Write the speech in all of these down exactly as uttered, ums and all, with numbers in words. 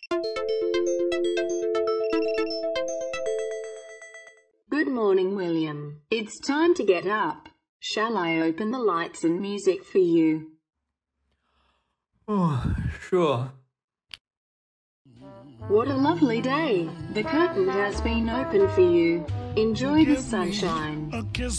Good morning, William. It's time to get up. Shall I open the lights and music for you? Oh, sure. What a lovely day. The curtain has been opened for you. Enjoy the sunshine.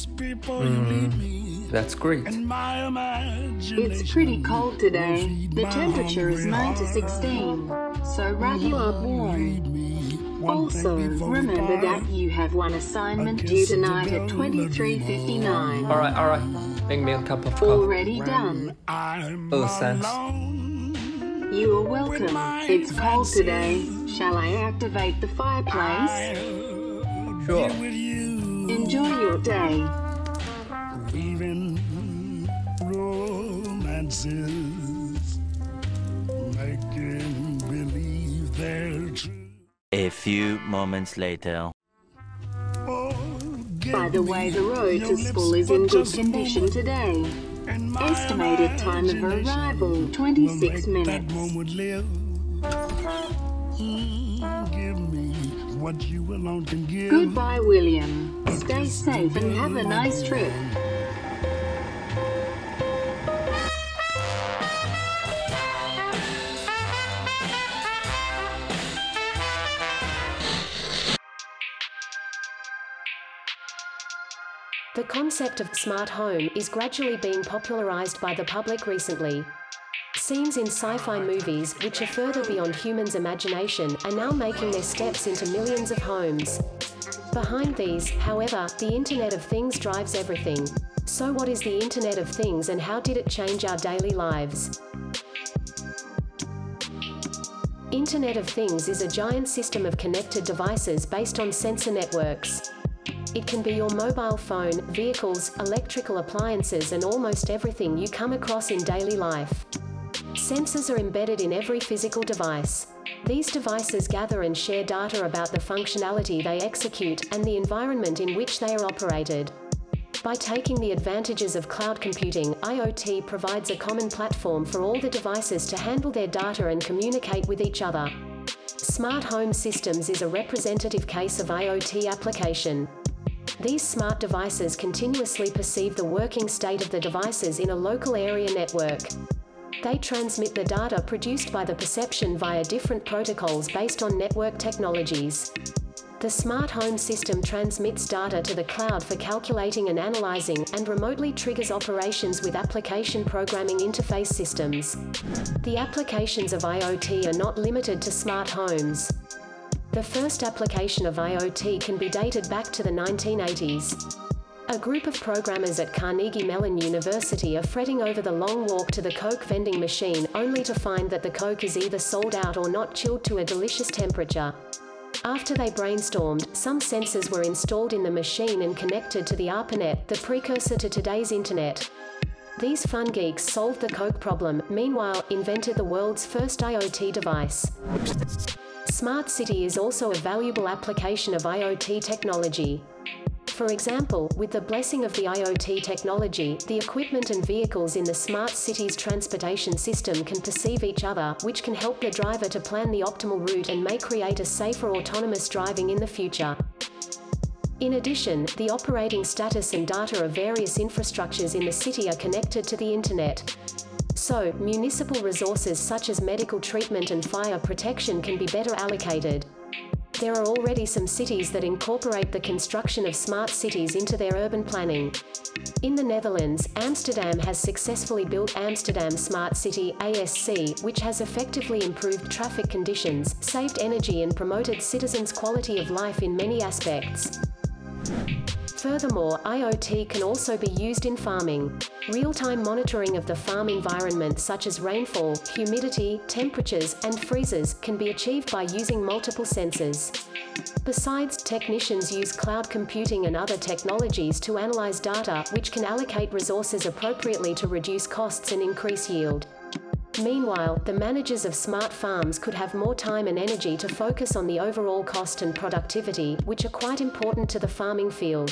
Mm, that's great. It's pretty cold today. The temperature is nine to sixteen, so wrap you up warm. Also, remember that you have one assignment due tonight at twenty-three fifty-nine. Alright, alright. Make me a cup of coffee. Already done. Oh, thanks. You are welcome. It's cold today. Shall I activate the fireplace? Sure. Enjoy your day. A few moments later. By the way, the road to school is in good condition today. Estimated time of arrival, twenty-six minutes. Goodbye, William. Stay safe and have a nice trip. The concept of smart home is gradually being popularized by the public recently. Scenes in sci-fi movies, which are further beyond humans' imagination, are now making their steps into millions of homes. Behind these, however, the Internet of Things drives everything. So what is the Internet of Things and how did it change our daily lives? Internet of Things is a giant system of connected devices based on sensor networks. It can be your mobile phone, vehicles, electrical appliances and almost everything you come across in daily life. Sensors are embedded in every physical device. These devices gather and share data about the functionality they execute and the environment in which they are operated. By taking the advantages of cloud computing, IoT provides a common platform for all the devices to handle their data and communicate with each other. Smart home systems is a representative case of IoT application. These smart devices continuously perceive the working state of the devices in a local area network. They transmit the data produced by the perception via different protocols based on network technologies. The smart home system transmits data to the cloud for calculating and analyzing, and remotely triggers operations with application programming interface systems. The applications of IoT are not limited to smart homes. The first application of IoT can be dated back to the nineteen eighties. A group of programmers at Carnegie Mellon University are fretting over the long walk to the Coke vending machine, only to find that the Coke is either sold out or not chilled to a delicious temperature. After they brainstormed, some sensors were installed in the machine and connected to the ARPANET, the precursor to today's Internet. These fun geeks solved the Coke problem, meanwhile, invented the world's first IoT device. Smart City is also a valuable application of IoT technology. For example, with the blessing of the IoT technology, the equipment and vehicles in the smart city's transportation system can perceive each other, which can help the driver to plan the optimal route and may create a safer autonomous driving in the future. In addition, the operating status and data of various infrastructures in the city are connected to the Internet. So, municipal resources such as medical treatment and fire protection can be better allocated. There are already some cities that incorporate the construction of smart cities into their urban planning. In the Netherlands, Amsterdam has successfully built Amsterdam Smart City (A S C), which has effectively improved traffic conditions, saved energy and promoted citizens' quality of life in many aspects. Furthermore, IoT can also be used in farming. Real-time monitoring of the farm environment such as rainfall, humidity, temperatures, and freezes can be achieved by using multiple sensors. Besides, technicians use cloud computing and other technologies to analyze data, which can allocate resources appropriately to reduce costs and increase yield. Meanwhile, the managers of smart farms could have more time and energy to focus on the overall cost and productivity, which are quite important to the farming field.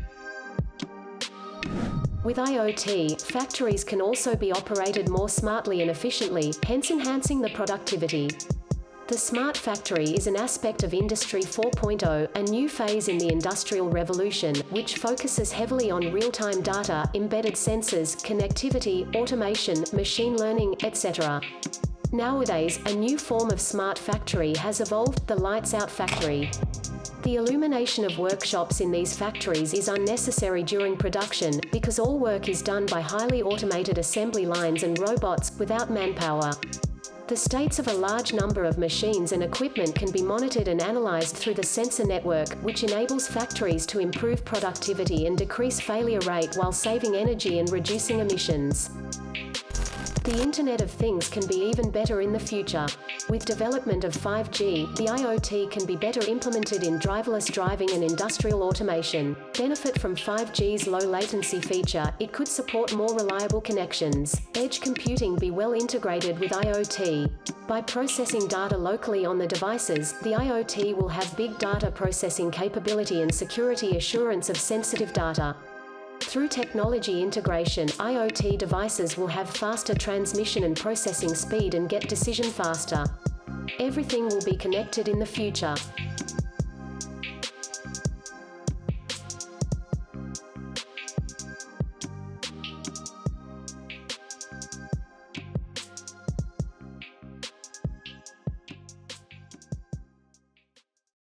With IoT, factories can also be operated more smartly and efficiently, hence enhancing the productivity. The smart factory is an aspect of Industry four point oh, a new phase in the Industrial Revolution, which focuses heavily on real-time data, embedded sensors, connectivity, automation, machine learning, et cetera. Nowadays, a new form of smart factory has evolved, the lights-out factory. The illumination of workshops in these factories is unnecessary during production, because all work is done by highly automated assembly lines and robots, without manpower. The states of a large number of machines and equipment can be monitored and analyzed through the sensor network, which enables factories to improve productivity and decrease failure rate while saving energy and reducing emissions. The Internet of Things can be even better in the future. With development of five G, the I O T can be better implemented in driverless driving and industrial automation. Benefit from five G's low latency feature, it could support more reliable connections. Edge computing be well integrated with I O T. By processing data locally on the devices, the I O T will have big data processing capability and security assurance of sensitive data. Through technology integration, I O T devices will have faster transmission and processing speed and get decision faster. Everything will be connected in the future.